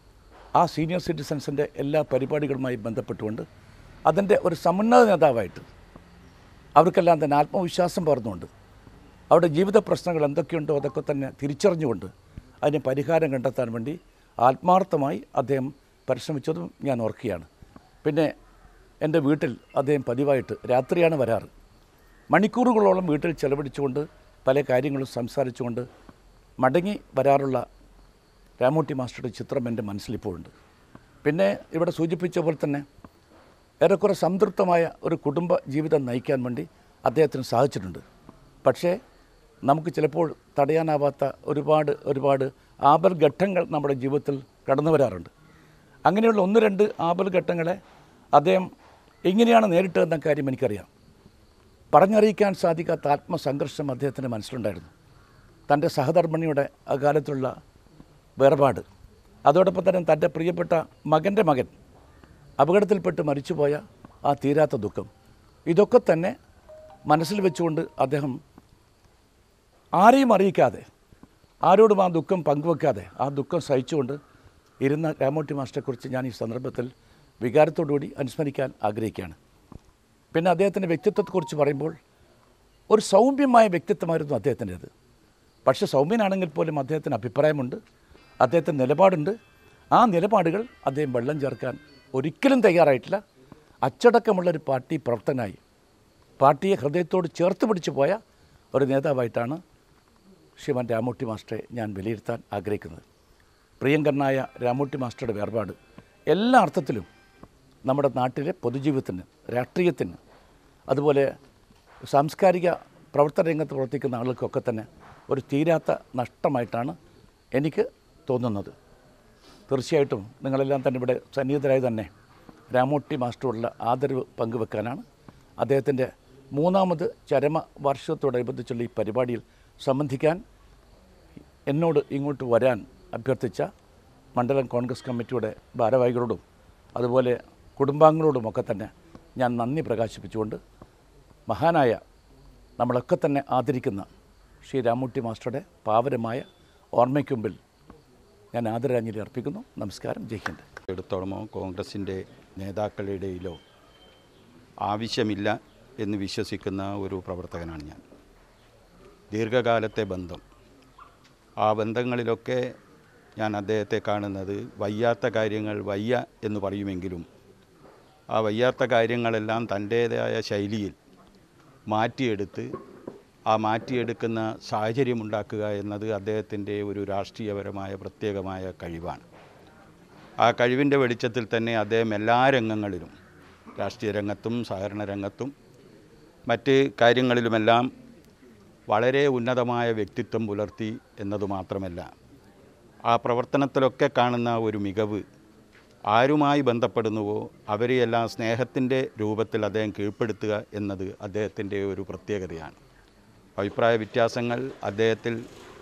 Speaker 6: ആ സീനിയർ സിറ്റിസൺസിൻ്റെ എല്ലാ പരിപാടികളുമായി ബന്ധപ്പെട്ടുകൊണ്ട് അതിൻ്റെ ഒരു സമുന്നത നേതാവായിട്ട് അവർക്കെല്ലാം തന്നെ ആത്മവിശ്വാസം പകർന്നുകൊണ്ട് അവരുടെ ജീവിത പ്രശ്നങ്ങൾ എന്തൊക്കെയുണ്ടോ അതൊക്കെ തന്നെ തിരിച്ചറിഞ്ഞുകൊണ്ട് അതിന് പരിഹാരം കണ്ടെത്താൻ വേണ്ടി ആത്മാർത്ഥമായി അദ്ദേഹം പരിശ്രമിച്ചതും ഞാൻ ഓർക്കുകയാണ്. പിന്നെ എൻ്റെ വീട്ടിൽ അദ്ദേഹം പതിവായിട്ട് രാത്രിയാണ് വരാറ്. മണിക്കൂറുകളോളം വീട്ടിൽ ചെലവഴിച്ചുകൊണ്ട് പല കാര്യങ്ങളും സംസാരിച്ചുകൊണ്ട് മടങ്ങി വരാറുള്ള രാമൂട്ടി മാസ്റ്ററുടെ ചിത്രം എൻ്റെ മനസ്സിലിപ്പോഴുണ്ട്. പിന്നെ ഇവിടെ സൂചിപ്പിച്ച പോലെ തന്നെ ഏറെക്കുറെ സംതൃപ്തമായ ഒരു കുടുംബ ജീവിതം നയിക്കാൻ വേണ്ടി അദ്ദേഹത്തിന് സാധിച്ചിട്ടുണ്ട്. പക്ഷേ നമുക്ക് ചിലപ്പോൾ തടയാനാവാത്ത ഒരുപാട് ആപൽഘട്ടങ്ങൾ നമ്മുടെ ജീവിതത്തിൽ കടന്നു വരാറുണ്ട്. അങ്ങനെയുള്ള 1-2 ആപൽഘട്ടങ്ങളെ അദ്ദേഹം എങ്ങനെയാണ് നേരിട്ടതെന്ന കാര്യം എനിക്കറിയാം. പറഞ്ഞറിയിക്കാൻ സാധിക്കാത്ത ആത്മസംഘർഷം അദ്ദേഹത്തിൻ്റെ മനസ്സിലുണ്ടായിരുന്നു. തൻ്റെ സഹധർമ്മിണിയുടെ അകാലത്തുള്ള വേർപാട്, അതോടൊപ്പം തന്നെ തൻ്റെ പ്രിയപ്പെട്ട മകൻ്റെ മകൻ അപകടത്തിൽപ്പെട്ട് മരിച്ചുപോയ ആ തീരാത്ത ദുഃഖം, ഇതൊക്കെ തന്നെ മനസ്സിൽ വെച്ചുകൊണ്ട് അദ്ദേഹം ആരെയും അറിയിക്കാതെ, ആരോടും ആ ദുഃഖം പങ്കുവെക്കാതെ ആ ദുഃഖം സഹിച്ചുകൊണ്ട് ഇരുന്ന രാമൂട്ടി മാസ്റ്ററെക്കുറിച്ച് ഞാൻ ഈ സന്ദർഭത്തിൽ വികാരത്തോടുകൂടി അനുസ്മരിക്കാൻ ആഗ്രഹിക്കുകയാണ്. പിന്നെ അദ്ദേഹത്തിൻ്റെ വ്യക്തിത്വത്തെക്കുറിച്ച് പറയുമ്പോൾ ഒരു സൗമ്യമായ വ്യക്തിത്വമായിരുന്നു അദ്ദേഹത്തിൻ്റേത്. പക്ഷേ സൗമ്യനാണെങ്കിൽ പോലും അദ്ദേഹത്തിന് അഭിപ്രായമുണ്ട്, അദ്ദേഹത്തിന് നിലപാടുണ്ട്. ആ നിലപാടുകൾ അദ്ദേഹം വെള്ളം ചേർക്കാൻ ഒരിക്കലും തയ്യാറായിട്ടില്ല. അച്ചടക്കമുള്ളൊരു പാർട്ടി പ്രവർത്തകനായി പാർട്ടിയെ ഹൃദയത്തോട് ചേർത്ത് പിടിച്ചു പോയ ഒരു നേതാവായിട്ടാണ് ശ്രീമാൻ രാമൂട്ടി മാസ്റ്ററെ ഞാൻ വിലയിരുത്താൻ ആഗ്രഹിക്കുന്നത്. പ്രിയങ്കരനായ രാമൂട്ടി മാസ്റ്ററുടെ വേർപാട് എല്ലാ അർത്ഥത്തിലും നമ്മുടെ നാട്ടിലെ പൊതുജീവിതത്തിന്, രാഷ്ട്രീയത്തിന്, അതുപോലെ സാംസ്കാരിക പ്രവർത്തന രംഗത്ത് പ്രവർത്തിക്കുന്ന ആളുകൾക്കൊക്കെ തന്നെ ഒരു തീരാത്ത നഷ്ടമായിട്ടാണ് എനിക്ക് തോന്നുന്നത്. തീർച്ചയായിട്ടും നിങ്ങളെല്ലാം തന്നെ ഇവിടെ സന്നിഹിതരായി തന്നെ രാമൂട്ടി മാസ്റ്ററുള്ള ആദരവ് പങ്കുവെക്കാനാണ് അദ്ദേഹത്തിൻ്റെ 3ാമത് ചരമ വാർഷികത്തോടനുബന്ധിച്ചുള്ള ഈ പരിപാടിയിൽ സംബന്ധിക്കാൻ എന്നോട് ഇങ്ങോട്ട് വരാൻ അഭ്യർത്ഥിച്ച മണ്ഡലം കോൺഗ്രസ് കമ്മിറ്റിയുടെ ഭാരവാഹികളോടും അതുപോലെ കുടുംബാംഗങ്ങളോടുമൊക്കെ തന്നെ ഞാൻ നന്ദി പ്രകാശിപ്പിച്ചുകൊണ്ട് മഹാനായ നമ്മളൊക്കെ തന്നെ ആദരിക്കുന്ന ശ്രീ രാമൂട്ടി മാസ്റ്ററുടെ പാവനമായ ഓർമ്മയ്ക്ക് മുമ്പിൽ ഞാൻ ആദരാഞ്ജലി അർപ്പിക്കുന്നു. നമസ്കാരം. ജയ് ഹിന്ദ്.
Speaker 7: എടുത്തോളമോ കോൺഗ്രസിൻ്റെ നേതാക്കളുടെ ഇടയിലോ ആവശ്യമില്ല എന്ന് വിശ്വസിക്കുന്ന ഒരു പ്രവർത്തകനാണ് ഞാൻ. ദീർഘകാലത്തെ ബന്ധം, ആ ബന്ധങ്ങളിലൊക്കെ ഞാൻ അദ്ദേഹത്തെ കാണുന്നത് വയ്യാത്ത കാര്യങ്ങൾ വയ്യ എന്ന് പറയുമെങ്കിലും ആ വയ്യാത്ത കാര്യങ്ങളെല്ലാം തൻ്റേതായ ശൈലിയിൽ മാറ്റിയെടുത്ത് ആ മാറ്റിയെടുക്കുന്ന സാഹചര്യമുണ്ടാക്കുക എന്നത് അദ്ദേഹത്തിൻ്റെ ഒരു രാഷ്ട്രീയപരമായ പ്രത്യേകമായ കഴിവാണ്. ആ കഴിവിൻ്റെ വെളിച്ചത്തിൽ തന്നെ അദ്ദേഹം എല്ലാ രംഗങ്ങളിലും, രാഷ്ട്രീയ രംഗത്തും സഹകരണ രംഗത്തും മറ്റ് കാര്യങ്ങളിലുമെല്ലാം വളരെ ഉന്നതമായ വ്യക്തിത്വം പുലർത്തി എന്നതു മാത്രമല്ല, ആ പ്രവർത്തനത്തിലൊക്കെ കാണുന്ന ഒരു മികവ്, ആരുമായി ബന്ധപ്പെടുന്നുവോ അവരെയെല്ലാം സ്നേഹത്തിൻ്റെ രൂപത്തിൽ അദ്ദേഹം കീഴ്പ്പെടുത്തുക എന്നത് അദ്ദേഹത്തിൻ്റെ ഒരു പ്രത്യേകതയാണ്. അഭിപ്രായ വ്യത്യാസങ്ങൾ അദ്ദേഹത്തിൽ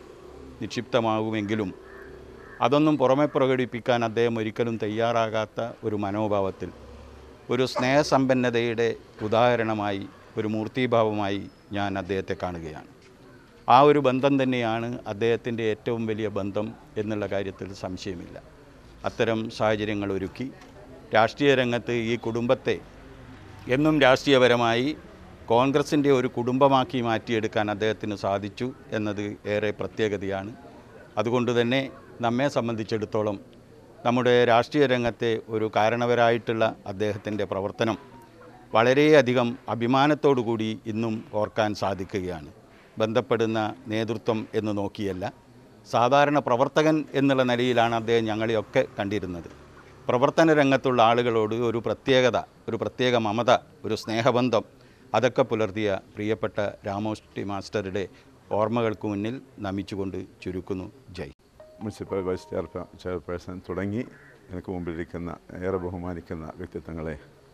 Speaker 7: നിക്ഷിപ്തമാകുമെങ്കിലും അതൊന്നും പുറമെ പ്രകടിപ്പിക്കാൻ അദ്ദേഹം ഒരിക്കലും തയ്യാറാകാത്ത ഒരു മനോഭാവത്തിൽ, ഒരു സ്നേഹസമ്പന്നതയുടെ ഉദാഹരണമായി, ഒരു മൂർത്തീഭാവമായി ഞാൻ അദ്ദേഹത്തെ കാണുകയാണ്. ആ ഒരു ബന്ധം തന്നെയാണ് അദ്ദേഹത്തിൻ്റെ ഏറ്റവും വലിയ ബന്ധം എന്നുള്ള കാര്യത്തിൽ സംശയമില്ല. അത്തരം സാഹചര്യങ്ങൾ ഒരുക്കി രാഷ്ട്രീയ രംഗത്ത് ഈ കുടുംബത്തെ എന്നും രാഷ്ട്രീയപരമായി കോൺഗ്രസിൻ്റെ ഒരു കുടുംബമാക്കി മാറ്റിയെടുക്കാൻ അദ്ദേഹത്തിന് സാധിച്ചു എന്നത് ഏറെ പ്രത്യേകതയാണ്. അതുകൊണ്ട് തന്നെ നമ്മെ സംബന്ധിച്ചിടത്തോളം നമ്മുടെ രാഷ്ട്രീയ രംഗത്തെ ഒരു കാരണവരായിട്ടുള്ള അദ്ദേഹത്തിൻ്റെ പ്രവർത്തനം വളരെയധികം അഭിമാനത്തോടു കൂടി ഇന്നും ഓർക്കാൻ സാധിക്കുകയാണ്. ബന്ധപ്പെടുന്ന നേതൃത്വം എന്ന് നോക്കിയല്ല, സാധാരണ പ്രവർത്തകൻ എന്നുള്ള നിലയിലാണ് അദ്ദേഹം ഞങ്ങളെയൊക്കെ കണ്ടിരുന്നത്. പ്രവർത്തന രംഗത്തുള്ള ആളുകളോട് ഒരു പ്രത്യേകത, ഒരു പ്രത്യേക മമത, ഒരു സ്നേഹബന്ധം അതൊക്കെ പുലർത്തിയ പ്രിയപ്പെട്ട രാമൂട്ടി മാസ്റ്ററുടെ ഓർമ്മകൾക്ക് മുന്നിൽ നമിച്ചുകൊണ്ട് ചുരുക്കുന്നു. ജയ്.
Speaker 4: മുനിസിപ്പൽ വൈസ് ചെയർപേഴ്സൺ തുടങ്ങി എനിക്ക് മുമ്പിലിരിക്കുന്ന ഏറെ ബഹുമാനിക്കുന്ന വ്യക്തിത്വങ്ങളെ,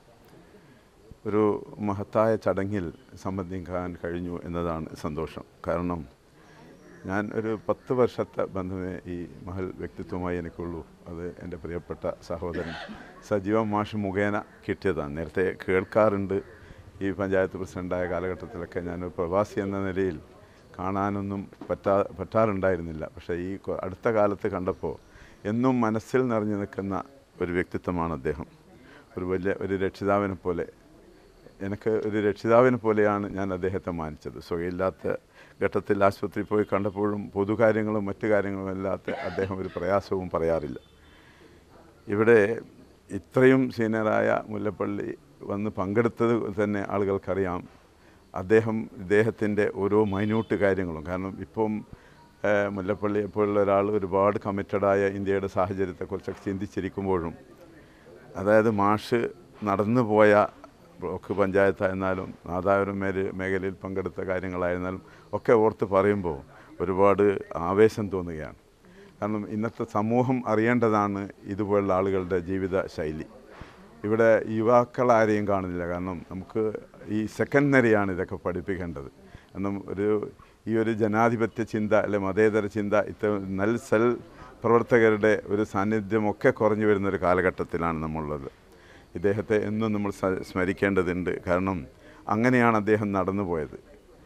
Speaker 4: ഒരു മഹത്തായ ചടങ്ങിൽ സംബന്ധിക്കാൻ കഴിഞ്ഞു എന്നതാണ് സന്തോഷം. കാരണം ഞാൻ ഒരു 10 വർഷത്തെ ബന്ധമേ ഈ മഹൽ വ്യക്തിത്വമായി എനിക്കുള്ളൂ. അത് എൻ്റെ പ്രിയപ്പെട്ട സഹോദരൻ സജീവൻ മാഷ് മുഖേന കിട്ടിയതാണ്. നേരത്തെ കേൾക്കാറുണ്ട്. ഈ പഞ്ചായത്ത് പ്രസിഡൻ്റായ കാലഘട്ടത്തിലൊക്കെ ഞാനൊരു പ്രവാസി എന്ന നിലയിൽ കാണാനൊന്നും പറ്റാറുണ്ടായിരുന്നില്ല. പക്ഷേ ഈ അടുത്ത കാലത്ത് കണ്ടപ്പോൾ എന്നും മനസ്സിൽ നിറഞ്ഞു നിൽക്കുന്ന ഒരു വ്യക്തിത്വമാണ് അദ്ദേഹം. ഒരു രക്ഷിതാവിനെ പോലെ, എനിക്ക് ഒരു രക്ഷിതാവിനെ പോലെയാണ് ഞാൻ അദ്ദേഹത്തെ മാനിച്ചത്. സുഖമില്ലാത്ത ഘട്ടത്തിൽ ആശുപത്രിയിൽ പോയി കണ്ടപ്പോഴും പൊതുകാര്യങ്ങളും മറ്റു കാര്യങ്ങളും അല്ലാത്ത അദ്ദേഹം ഒരു പ്രയാസവും പറയാറില്ല. ഇവിടെ ഇത്രയും സീനിയറായ മുല്ലപ്പള്ളി വന്ന് പങ്കെടുത്തത് തന്നെ ആളുകൾക്കറിയാം. ഇദ്ദേഹത്തിൻ്റെ ഓരോ മൈന്യൂട്ട് കാര്യങ്ങളും, കാരണം ഇപ്പം മുല്ലപ്പള്ളി എപ്പോഴുള്ള ഒരാൾ ഒരുപാട് കമ്മിറ്റഡായ ഇന്ത്യയുടെ സാഹചര്യത്തെക്കുറിച്ചൊക്കെ ചിന്തിച്ചിരിക്കുമ്പോഴും, അതായത് മാഷ് നടന്നു പോയ ബ്ലോക്ക് പഞ്ചായത്തായിരുന്നാലും നാദാപുരം മേഖലയിൽ പങ്കെടുത്ത കാര്യങ്ങളായിരുന്നാലും ഒക്കെ ഓർത്ത് പറയുമ്പോൾ ഒരുപാട് ആവേശം തോന്നുകയാണ്. കാരണം ഇന്നത്തെ സമൂഹം അറിയേണ്ടതാണ് ഇതുപോലുള്ള ആളുകളുടെ ജീവിത ശൈലി. ഇവിടെ യുവാക്കളാരെയും കാണുന്നില്ല. കാരണം നമുക്ക് ഈ സെക്കൻഡ് നിരയാണ് ഇതൊക്കെ പഠിപ്പിക്കേണ്ടത്. കാരണം ഈ ഒരു ജനാധിപത്യ ചിന്ത അല്ലെ മതേതര ചിന്ത, നല്ല സെൽ പ്രവർത്തകരുടെ ഒരു സാന്നിധ്യമൊക്കെ കുറഞ്ഞു വരുന്നൊരു കാലഘട്ടത്തിലാണ് നമ്മളുള്ളത്. ഇദ്ദേഹത്തെ എന്നും നമ്മൾ സ്മരിക്കേണ്ടതുണ്ട്. കാരണം അങ്ങനെയാണ് അദ്ദേഹം നടന്നു പോയത്.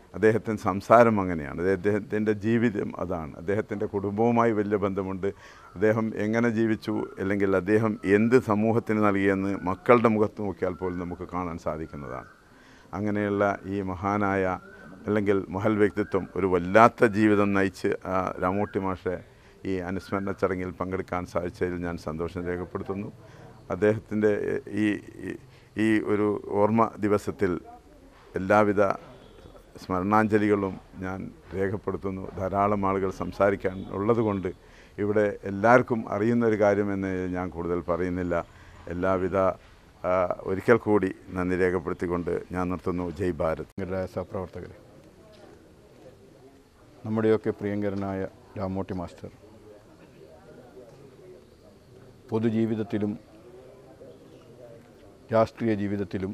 Speaker 4: അദ്ദേഹത്തിൻ്റെ സംസാരം അങ്ങനെയാണ്, അദ്ദേഹത്തിൻ്റെ ജീവിതം അതാണ്, അദ്ദേഹത്തിൻ്റെ കുടുംബവുമായി വലിയ ബന്ധമുണ്ട്. അദ്ദേഹം എങ്ങനെ ജീവിച്ചു അല്ലെങ്കിൽ അദ്ദേഹം എന്ത് സമൂഹത്തിന് നൽകിയെന്ന് മക്കളുടെ മുഖത്ത് നോക്കിയാൽ പോലും നമുക്ക് കാണാൻ സാധിക്കുന്നതാണ്. അങ്ങനെയുള്ള ഈ മഹാനായ അല്ലെങ്കിൽ മഹൽ വ്യക്തിത്വം ഒരു വല്ലാത്ത ജീവിതം നയിച്ച് രാമൂട്ടി മാഷെ ഈ അനുസ്മരണ ചടങ്ങിൽ പങ്കെടുക്കാൻ സാധിച്ചതിൽ ഞാൻ സന്തോഷം രേഖപ്പെടുത്തുന്നു. അദ്ദേഹത്തിൻ്റെ ഈ ഒരു ഓർമ്മ ദിവസത്തിൽ എല്ലാവിധ സ്മരണാഞ്ജലികളും ഞാൻ രേഖപ്പെടുത്തുന്നു. ധാരാളം ആളുകൾ സംസാരിക്കാൻ ഉള്ളതുകൊണ്ട് ഇവിടെ എല്ലാവർക്കും അറിയുന്നൊരു കാര്യമെന്ന് ഞാൻ കൂടുതൽ പറയുന്നില്ല. എല്ലാവിധ ഒരിക്കൽ കൂടി നന്ദി രേഖപ്പെടുത്തിക്കൊണ്ട് ഞാൻ നിർത്തുന്നു. ജയ് ഭാരത്.
Speaker 8: സഹപ്രവർത്തകരെ, നമ്മുടെയൊക്കെ പ്രിയങ്കരനായ രാമൂട്ടി മാസ്റ്റർ പൊതുജീവിതത്തിലും രാഷ്ട്രീയ ജീവിതത്തിലും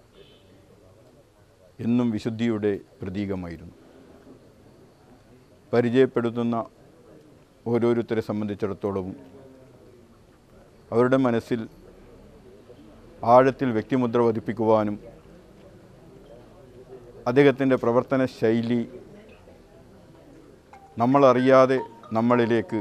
Speaker 8: എന്നും വിശുദ്ധിയുടെ പ്രതീകമായിരുന്നു. പരിചയപ്പെടുത്തുന്ന ഓരോരുത്തരെ സംബന്ധിച്ചിടത്തോളവും അവരുടെ മനസ്സിൽ ആഴത്തിൽ വ്യക്തിമുദ്ര പതിപ്പിക്കുവാനും അദ്ദേഹത്തിൻ്റെ പ്രവർത്തന ശൈലി നമ്മളറിയാതെ നമ്മളിലേക്ക്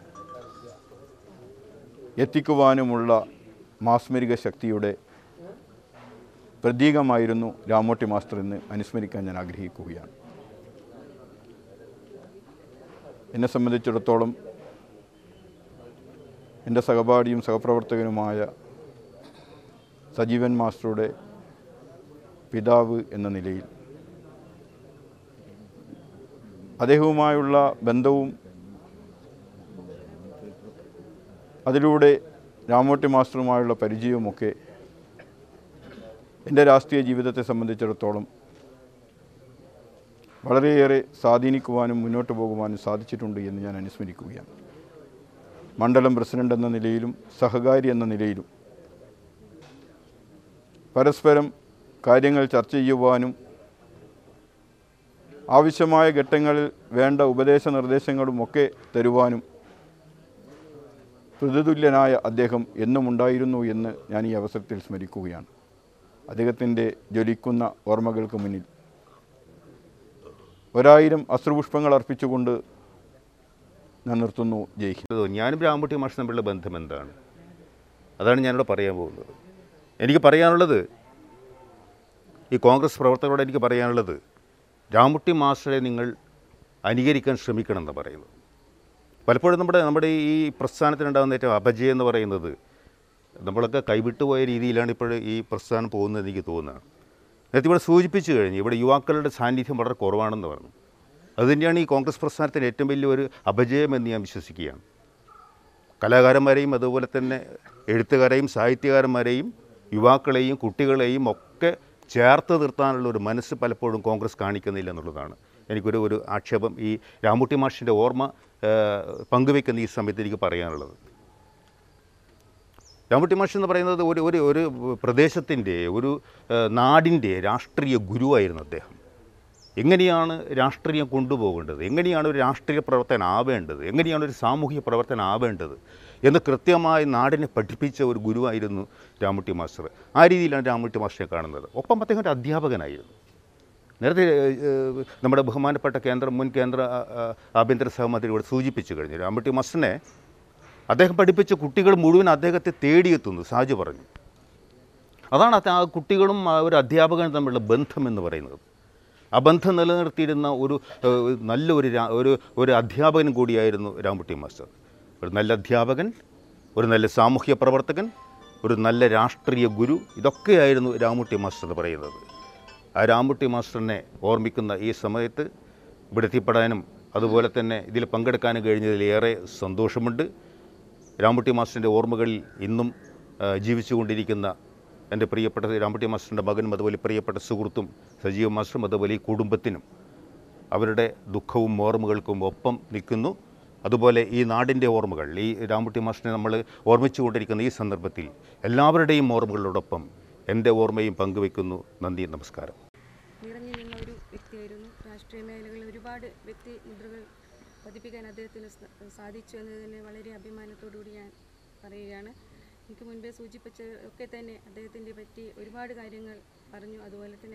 Speaker 8: എത്തിക്കുവാനുമുള്ള മാസ്മരിക ശക്തിയുടെ പ്രതീകമായിരുന്നു രാമൂട്ടി മാസ്റ്റർ എന്ന് അനുസ്മരിക്കാൻ ഞാൻ ആഗ്രഹിക്കുകയാണ്. എന്നെ സംബന്ധിച്ചിടത്തോളം എൻ്റെ സഹപാഠിയും സഹപ്രവർത്തകനുമായ സജീവൻ മാസ്റ്ററുടെ പിതാവ് എന്ന നിലയിൽ അദ്ദേഹവുമായുള്ള ബന്ധവും അതിലൂടെ രാമൂട്ടി മാസ്റ്ററുമായുള്ള പരിചയവുമൊക്കെ എൻ്റെ രാഷ്ട്രീയ ജീവിതത്തെ സംബന്ധിച്ചിടത്തോളം വളരെയേറെ സ്വാധീനിക്കുവാനും മുന്നോട്ട് പോകുവാനും സാധിച്ചിട്ടുണ്ട് എന്ന് ഞാൻ അനുസ്മരിക്കുകയാണ്. മണ്ഡലം പ്രസിഡന്റ് എന്ന നിലയിലും സഹകാരി എന്ന നിലയിലും പരസ്പരം കാര്യങ്ങൾ ചർച്ച ചെയ്യുവാനും ആവശ്യമായ ഘട്ടങ്ങളിൽ വേണ്ട ഉപദേശ നിർദ്ദേശങ്ങളുമൊക്കെ തരുവാനും പ്രതിതുല്യനായ അദ്ദേഹം എന്നും ഉണ്ടായിരുന്നു എന്ന് ഞാൻ ഈ അവസരത്തിൽ സ്മരിക്കുകയാണ്. അദ്ദേഹത്തിൻ്റെ ജ്വലിക്കുന്ന ഓർമ്മകൾക്ക് മുന്നിൽ 1000 അശ്രുപുഷ്പങ്ങൾ അർപ്പിച്ചുകൊണ്ട് ഞാൻ നിർത്തുന്നു. ജയ് ഹിന്ദ്.
Speaker 9: ഞാനും രാമൂട്ടി മാഷും തമ്മിലുള്ള ബന്ധം എന്താണ്, അതാണ് ഞാനിവിടെ പറയാൻ പോകുന്നത്. എനിക്ക് പറയാനുള്ളത്, ഈ കോൺഗ്രസ് പ്രവർത്തകരോട് എനിക്ക് പറയാനുള്ളത്, രാമൂട്ടി മാസ്റ്ററെ നിങ്ങൾ അനുകരിക്കാൻ ശ്രമിക്കണം എന്ന് പറയുന്നത്. പലപ്പോഴും നമ്മുടെ ഈ പ്രസ്ഥാനത്തിനുണ്ടാകുന്ന ഏറ്റവും അപജയം എന്ന് പറയുന്നത് നമ്മളൊക്കെ കൈവിട്ടുപോയ രീതിയിലാണ് ഇപ്പോൾ ഈ പ്രസ്ഥാനം പോകുന്നത് എനിക്ക് തോന്നുന്നത്. നേരത്തെ ഇവിടെ സൂചിപ്പിച്ചു കഴിഞ്ഞു, ഇവിടെ യുവാക്കളുടെ സാന്നിധ്യം വളരെ കുറവാണെന്ന് പറഞ്ഞു. അതുതന്നെയാണ് ഈ കോൺഗ്രസ് പ്രസ്ഥാനത്തിന് ഏറ്റവും വലിയൊരു അപജയമെന്ന് ഞാൻ വിശ്വസിക്കുകയാണ്. കലാകാരന്മാരെയും അതുപോലെ തന്നെ എഴുത്തുകാരെയും സാഹിത്യകാരന്മാരെയും യുവാക്കളെയും കുട്ടികളെയും ഒക്കെ ചേർത്ത് നിർത്താനുള്ള ഒരു മനസ്സ് പലപ്പോഴും കോൺഗ്രസ് കാണിക്കുന്നില്ല എന്നുള്ളതാണ് എനിക്കൊരു ആക്ഷേപം ഈ രാമൂട്ടി മാഷിൻ്റെ ഓർമ്മ പങ്കുവെക്കുന്ന ഈ സമയത്ത് എനിക്ക് പറയാനുള്ളത്. രാമൂട്ടി മാഷ് എന്ന് പറയുന്നത് ഒരു പ്രദേശത്തിൻ്റെ ഒരു നാടിൻ്റെ രാഷ്ട്രീയ ഗുരുവായിരുന്നു അദ്ദേഹം. എങ്ങനെയാണ് രാഷ്ട്രീയം കൊണ്ടുപോകേണ്ടത്, എങ്ങനെയാണ് ഒരു രാഷ്ട്രീയ പ്രവർത്തനം ആവേണ്ടത്, എങ്ങനെയാണ് ഒരു സാമൂഹിക പ്രവർത്തനം ആവേണ്ടത് എന്ന് കൃത്യമായി നാടിനെ പഠിപ്പിച്ച ഒരു ഗുരുവായിരുന്നു രാമൂട്ടി മാസ്റ്റർ. ആ രീതിയിലാണ് രാമൂട്ടി മാസ്റ്ററെ കാണുന്നത്. ഒപ്പം അദ്ദേഹം ഒരു അധ്യാപകനായിരുന്നു. നേരത്തെ നമ്മുടെ ബഹുമാനപ്പെട്ട മുൻ കേന്ദ്ര ആഭ്യന്തര സഹമന്ത്രി ഇവിടെ സൂചിപ്പിച്ചു കഴിഞ്ഞു. രാമൂട്ടി മാസ്റ്ററിനെ അദ്ദേഹം പഠിപ്പിച്ച കുട്ടികൾ മുഴുവൻ അദ്ദേഹത്തെ തേടിയെത്തുന്നു. സാജു പറഞ്ഞു, അതാണ് ആ കുട്ടികളും ഒരു അധ്യാപകനും തമ്മിലുള്ള ബന്ധം എന്ന് പറയുന്നത്. ആ ബന്ധം നിലനിർത്തിയിരുന്ന ഒരു അധ്യാപകൻ കൂടിയായിരുന്നു രാമൂട്ടി മാസ്റ്റർ. ഒരു നല്ല അധ്യാപകൻ, ഒരു നല്ല സാമൂഹ്യ പ്രവർത്തകൻ, ഒരു നല്ല രാഷ്ട്രീയ ഗുരു, ഇതൊക്കെയായിരുന്നു രാമൂട്ടി മാസ്റ്റർ എന്ന് പറയുന്നത്. ആ രാമൂട്ടി മാസ്റ്ററിനെ ഓർമ്മിക്കുന്ന ഈ സമയത്ത് ഇവിടെ എത്തിപ്പെടാനും അതുപോലെ തന്നെ ഇതിൽ പങ്കെടുക്കാനും കഴിഞ്ഞതിലേറെ സന്തോഷമുണ്ട്. രാമൂട്ടി മാസ്റ്ററിൻ്റെ ഓർമ്മകളിൽ ഇന്നും ജീവിച്ചുകൊണ്ടിരിക്കുന്ന എൻ്റെ പ്രിയപ്പെട്ട രാമൂട്ടി മാസ്റ്ററിൻ്റെ മകനും അതുപോലെ പ്രിയപ്പെട്ട സുഹൃത്തും സജീവ മാസ്റ്ററും അതുപോലെ ഈ കുടുംബത്തിനും അവരുടെ ദുഃഖവും ഓർമ്മകൾക്കും ഒപ്പം നിൽക്കുന്നു. അതുപോലെ ഈ നാടിൻ്റെ ഓർമ്മകൾ, ഈ രാമൂട്ടി മാസ്റ്ററിനെ നമ്മൾ ഓർമ്മിച്ചുകൊണ്ടിരിക്കുന്ന ഈ സന്ദർഭത്തിൽ എല്ലാവരുടെയും ഓർമ്മകളോടൊപ്പം എൻ്റെ ഓർമ്മയും പങ്കുവെക്കുന്നു. നന്ദി, നമസ്കാരം.
Speaker 10: നിറഞ്ഞു നിന്ന ഒരു വ്യക്തിയായിരുന്നു. രാഷ്ട്രീയ മേഖലകളിൽ ഒരുപാട് വ്യക്തി മുദ്രകൾ പതിപ്പിക്കാൻ അദ്ദേഹത്തിന് സാധിച്ചു എന്നതിന് വളരെ അഭിമാനത്തോടുകൂടി ഞാൻ പറയുകയാണ്. എനിക്ക് മുൻപേ സൂചിപ്പിച്ച ഒക്കെ തന്നെ അദ്ദേഹത്തിൻ്റെ പറ്റി ഒരുപാട് കാര്യങ്ങൾ പറഞ്ഞു. അതുപോലെ തന്നെ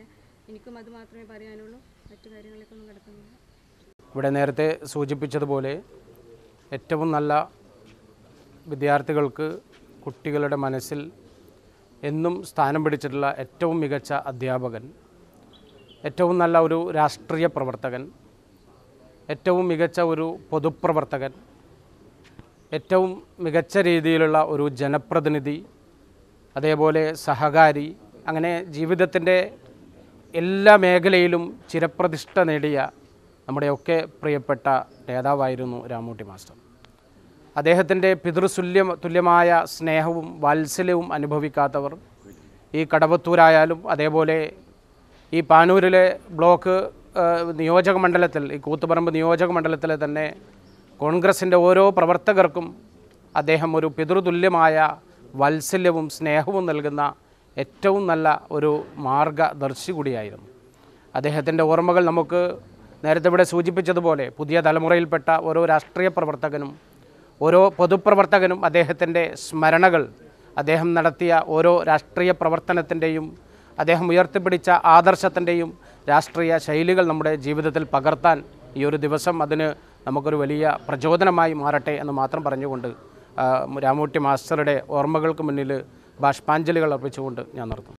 Speaker 10: എനിക്കും അത് മാത്രമേ പറയാനുള്ളൂ. മറ്റു കാര്യങ്ങളിലേക്കൊന്നും കിടക്കുന്നില്ല.
Speaker 11: ഇവിടെ നേരത്തെ സൂചിപ്പിച്ചതുപോലെ ഏറ്റവും നല്ല വിദ്യാർത്ഥികൾക്ക് കുട്ടികളുടെ മനസ്സിൽ എന്നും സ്ഥാനം പിടിച്ചിട്ടുള്ള ഏറ്റവും മികച്ച അധ്യാപകൻ, ഏറ്റവും നല്ല ഒരു രാഷ്ട്രീയ പ്രവർത്തകൻ, ഏറ്റവും മികച്ച ഒരു പൊതുപ്രവർത്തകൻ, ഏറ്റവും മികച്ച രീതിയിലുള്ള ഒരു ജനപ്രതിനിധി, അതേപോലെ സഹകാരി, അങ്ങനെ ജീവിതത്തിൻ്റെ എല്ലാ മേഖലയിലും ചിരപ്രതിഷ്ഠ നേടിയ നമ്മുടെയൊക്കെ പ്രിയപ്പെട്ട നേതാവായിരുന്നു രാമൂട്ടി മാസ്റ്റർ. അദ്ദേഹത്തിൻ്റെ തുല്യമായ സ്നേഹവും വാത്സല്യവും അനുഭവിക്കാത്തവർ ഈ കടവത്തൂരായാലും അതേപോലെ ഈ പാനൂരിലെ ബ്ലോക്ക് നിയോജക മണ്ഡലത്തിൽ, ഈ കൂത്തുപറമ്പ് നിയോജക മണ്ഡലത്തിലെ തന്നെ കോൺഗ്രസിൻ്റെ ഓരോ പ്രവർത്തകർക്കും അദ്ദേഹം ഒരു പിതൃതുല്യമായ വാത്സല്യവും സ്നേഹവും നൽകുന്ന ഏറ്റവും നല്ല ഒരു മാർഗദർശി കൂടിയായിരുന്നു. അദ്ദേഹത്തിൻ്റെ ഓർമ്മകൾ നമുക്ക് നേരത്തെ ഇവിടെ സൂചിപ്പിച്ചതുപോലെ പുതിയ തലമുറയിൽപ്പെട്ട ഓരോ രാഷ്ട്രീയ പ്രവർത്തകനും ഓരോ പൊതുപ്രവർത്തകനും അദ്ദേഹത്തിൻ്റെ സ്മരണകൾ, അദ്ദേഹം നടത്തിയ ഓരോ രാഷ്ട്രീയ പ്രവർത്തനത്തിൻ്റെയും അദ്ദേഹം ഉയർത്തിപ്പിടിച്ച ആദർശത്തിൻ്റെയും രാഷ്ട്രീയ ശൈലികൾ നമ്മുടെ ജീവിതത്തിൽ പകർത്താൻ ഈ ഒരു ദിവസം അതിന് നമുക്കൊരു വലിയ പ്രചോദനമായി മാറട്ടെ എന്ന് മാത്രം പറഞ്ഞുകൊണ്ട് രാമൂട്ടി മാസ്റ്ററുടെ ഓർമ്മകൾക്ക് മുന്നിൽ ബാഷ്പാഞ്ജലികൾ അർപ്പിച്ചുകൊണ്ട് ഞാൻ നിർത്തുന്നു.